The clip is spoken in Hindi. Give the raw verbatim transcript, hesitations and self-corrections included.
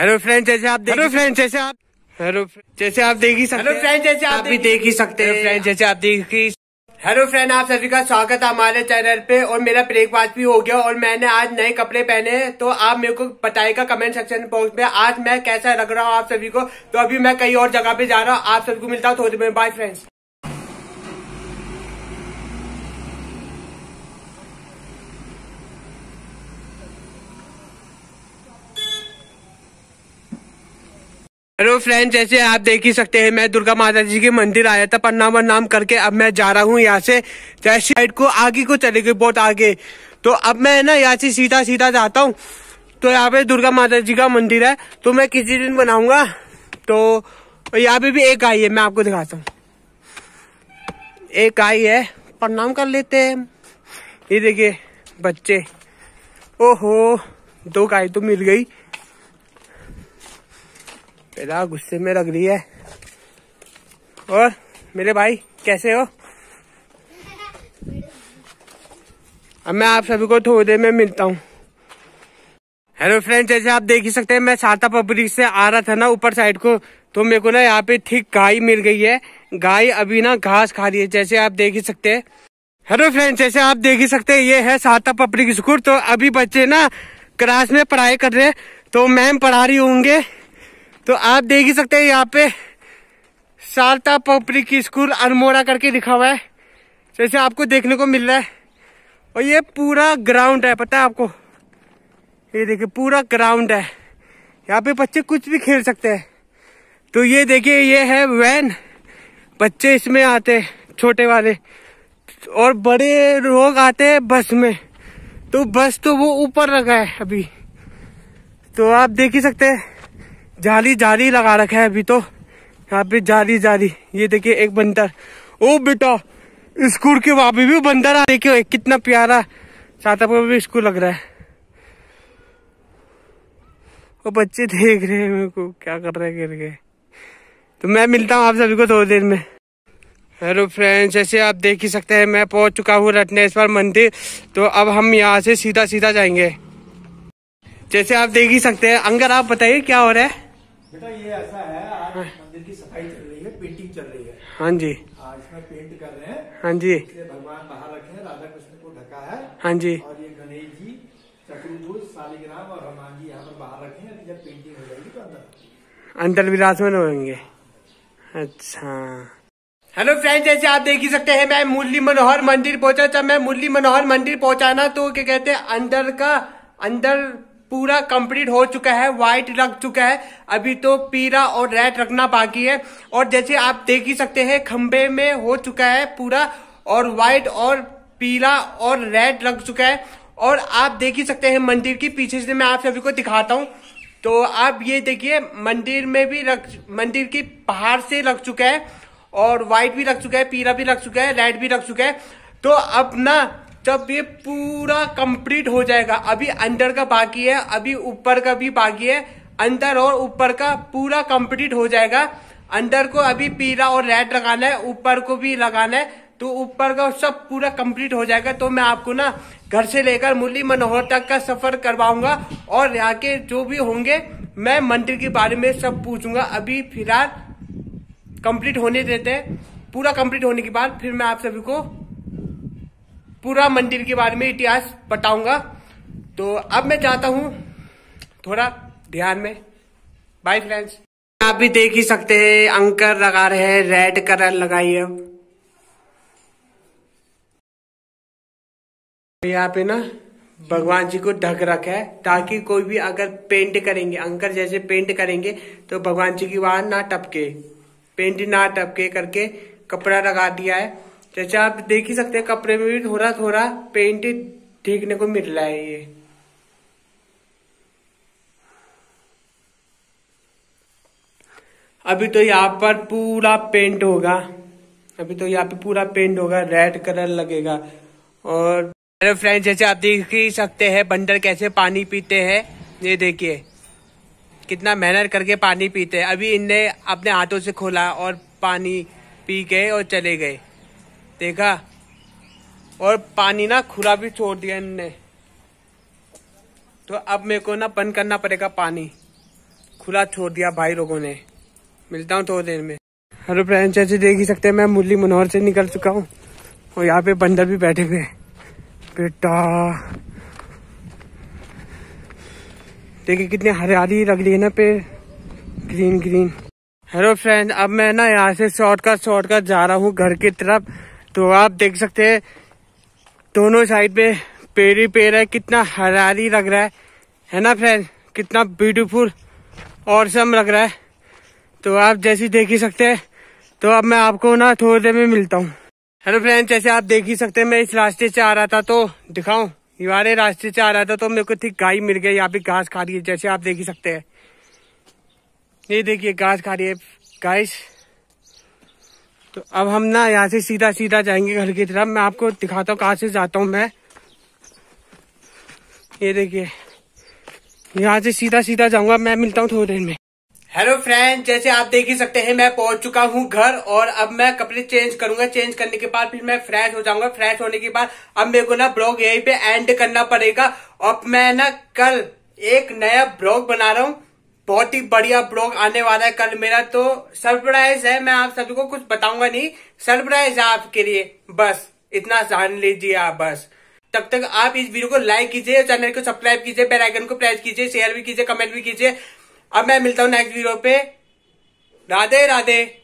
हेलो फ्रेंड्स, जैसे आप हेलो फ्रेंड्स जैसे आप हेलो जैसे आप देख ही सकते हैं। हेलो फ्रेंड्स, जैसे आप भी देख ही सकते हैं। फ्रेंड्स, जैसे आप देख ही हेलो फ्रेंड, आप सभी का स्वागत है हमारे चैनल पे। और मेरा ब्रेकफास्ट भी हो गया और मैंने आज नए कपड़े पहने हैं। तो आप मेरे को बताइएगा कमेंट सेक्शन बॉक्स में आज मैं कैसा लग रहा हूँ आप सभी को। तो अभी मैं कहीं और जगह पे जा रहा हूँ, आप सभी को मिलता हूँ थोड़ी देर में। Bye friends. हेलो फ्रेंड्स, जैसे आप देख ही सकते हैं मैं दुर्गा माता जी के मंदिर आया था प्रणाम प्रणाम करके। अब मैं जा रहा हूँ यहाँ से जैसे साइड को आगे को चले गए, बहुत आगे। तो अब मैं ना यहाँ से सीधा सीधा जाता हूँ। तो यहाँ पे दुर्गा माता जी का मंदिर है, तो मैं किसी दिन बनाऊंगा। तो यहाँ पे भी एक गाय है, मैं आपको दिखाता हूँ। एक गाय है, प्रणाम कर लेते हैं। ये देखिए बच्चे, ओहो दो गाय तो मिल गई। मेरा गुस्से में लग रही है। और मेरे भाई कैसे हो? अब मैं आप सभी को थोड़ी देर में मिलता हूँ। हेलो फ्रेंड्स, जैसे आप देख ही सकते हैं मैं साता पब्लिक से आ रहा था ना ऊपर साइड को। तो मेरे को ना यहाँ पे ठीक गाय मिल गई है। गाय अभी ना घास खा रही है, जैसे आप देख ही सकते हैं। हेलो फ्रेंड्स, जैसे आप देख ही सकते हैं ये है साता पब्लिक स्कूल। तो अभी बच्चे ना क्लास में पढ़ाई कर रहे हैं, तो मैम पढ़ा रही होंगे। तो आप देख ही सकते हैं यहाँ पे साता पब्लिक स्कूल अल्मोड़ा करके लिखा हुआ है, जैसे आपको देखने को मिल रहा है। और ये पूरा ग्राउंड है, पता है आपको? ये देखिए पूरा ग्राउंड है, यहाँ पे बच्चे कुछ भी खेल सकते हैं। तो ये देखिए ये है वैन, बच्चे इसमें आते हैं छोटे वाले, और बड़े लोग आते हैं बस में। तो बस तो वो ऊपर लगा है अभी। तो आप देख ही सकते हैं जाली जाली लगा रखा है अभी। तो यहाँ पे जाली जाली, ये देखिए एक बंदर। ओ बेटा, स्कूल के वहां पे भी बंदर आ, देखिए कितना प्यारा साता पब्लिक स्कूल लग रहा है। वो बच्चे देख रहे हैं मेरे को क्या कर रहे हैं करके। तो मैं मिलता हूँ आप सभी को थोड़ी देर में। हेलो फ्रेंड्स, जैसे आप देख ही सकते हैं मैं पहुंच चुका हूँ रत्नेश्वर मंदिर। तो अब हम यहाँ से सीधा सीधा जाएंगे, जैसे आप देख ही सकते हैं। अंकल आप बताइए क्या हो रहा है? बेटा ये ऐसा है, आज मंदिर की सफाई चल रही है, पेंटिंग चल रही है। हाँ जी। आज इसमें पेंट कर रहे हैं। हाँ जी। इसलिए भगवान बाहर रखे हैं, राधा कृष्ण को ढका है। हाँ जी। और ये गणेश जी, चक्रधूष, शालिग्राम और हनुमान जी यहाँ पर बाहर रखे हैं। जब पेंटिंग हो जाएगी तो अंदर अंदर विराजमान होंगे। अच्छा हेलो फ्रेंड्स, जैसे आप देख ही सकते हैं मैं मुरली मनोहर मंदिर पहुंचा। जब मैं मुरली मनोहर मंदिर पहुंचा ना, तो क्या कहते हैं अंदर का अंदर पूरा कंप्लीट हो चुका है, व्हाइट लग चुका है। अभी तो पीला और रेड रखना बाकी है। और जैसे आप देख ही सकते हैं खंबे में हो चुका है पूरा, और व्हाइट और पीला और रेड लग चुका है। और आप देख ही सकते हैं मंदिर की पीछे से मैं आप सभी को दिखाता हूँ। तो आप ये देखिए मंदिर में भी लग मंदिर की बाहर से लग चुका है, और व्हाइट भी लग चुका है, पीला भी लग चुका है, रेड भी लग चुका है। तो अब ना जब ये पूरा कंप्लीट हो जाएगा, अभी अंदर का बाकी है, अभी ऊपर का भी बाकी है। अंदर और ऊपर का पूरा कंप्लीट हो जाएगा। अंदर को अभी पीला और रेड लगाना है, ऊपर को भी लगाना है। तो ऊपर का सब पूरा कंप्लीट हो जाएगा। तो मैं आपको ना घर से लेकर मुरली मनोहर तक का सफर करवाऊंगा, और यहाँ के जो भी होंगे मैं मंदिर के बारे में सब पूछूंगा। अभी फिलहाल कंप्लीट होने देते हैं, पूरा कंप्लीट होने के बाद फिर मैं आप सभी को पूरा मंदिर के बारे में इतिहास बताऊंगा। तो अब मैं जाता हूं थोड़ा ध्यान में। Bye friends. आप भी देख ही सकते हैं अंकल लगा रहे हैं, रेड कलर लगाइए। यहाँ पे ना भगवान जी को ढक रखा है, ताकि कोई भी अगर पेंट करेंगे, अंकल जैसे पेंट करेंगे, तो भगवान जी की वहां ना टपके, पेंट ना टपके करके कपड़ा लगा दिया है। जैसे आप देख ही सकते हैं कपड़े में भी थोड़ा थोड़ा पेंट देखने को मिल रहा है। ये अभी तो यहाँ पर पूरा पेंट होगा, अभी तो यहाँ पे पूरा पेंट होगा, रेड कलर लगेगा। और हेलो फ्रेंड्स, जैसे आप देख ही सकते हैं बंदर कैसे पानी पीते हैं। ये देखिए कितना मेहनत करके पानी पीते हैं। अभी इनने अपने हाथों से खोला और पानी पी गए और चले गए, देखा? और पानी ना खुला भी छोड़ दिया इनने। तो अब मेरे को ना बंद करना पड़ेगा पानी। खुला छोड़ दिया भाई लोगों ने। मिलता हूँ थोड़ी देर में। हेलो फ्रेंड्स, जैसे देख ही सकते हैं मैं मुरली मनोहर से निकल चुका हूँ और यहाँ पे बंदर भी बैठे हुए हैं। बेटा देखिए कितनी हरियाली लग रही है ना पे, ग्रीन ग्रीन। हेलो फ्रेंड, अब मैं ना यहाँ से शॉर्टकट शॉर्टकट जा रहा हूँ घर की तरफ। तो आप देख सकते हैं दोनों साइड पे पेड़ ही पेड़ है, कितना हरियाली लग रहा है है ना फ्रेंड, कितना ब्यूटीफुल और सम लग रहा है। तो आप जैसे देख ही सकते हैं। तो अब मैं आपको ना थोड़ी देर में मिलता हूँ। हेलो फ्रेंड, जैसे आप देख ही सकते हैं मैं इस रास्ते से आ रहा था, तो दिखाऊं ये वाले रास्ते से आ रहा था तो मेरे को ठीक गाय मिल गई। यहाँ पे घास खा रही है, जैसे आप देख ही सकते हैं। ये देखिए घास खा रही है गाइस। तो अब हम ना यहाँ से सीधा सीधा जाएंगे घर की तरफ। मैं आपको दिखाता हूँ कहाँ से जाता हूँ मैं। ये देखिए यहाँ से सीधा सीधा जाऊंगा। मैं मिलता हूँ थोड़ी देर में। हेलो फ्रेंड, जैसे आप देख ही सकते हैं मैं पहुंच चुका हूँ घर और अब मैं कपड़े चेंज करूंगा। चेंज करने के बाद फिर मैं फ्रेश हो जाऊंगा। फ्रेश होने के बाद अब मेरे को ना ब्लॉग यहीं पे एंड करना पड़ेगा। और मैं ना कल एक नया ब्लॉग बना रहा हूँ, बहुत ही बढ़िया ब्लॉग आने वाला है कल मेरा। तो सरप्राइज है, मैं आप सभी को कुछ बताऊंगा नहीं, सरप्राइज है आपके लिए, बस इतना जान लीजिए आप। बस तब तक आप इस वीडियो को लाइक कीजिए, चैनल को सब्सक्राइब कीजिए, बेल आइकन को प्रेस कीजिए, शेयर भी कीजिए, कमेंट भी कीजिए। अब मैं मिलता हूँ नेक्स्ट वीडियो पे। राधे राधे।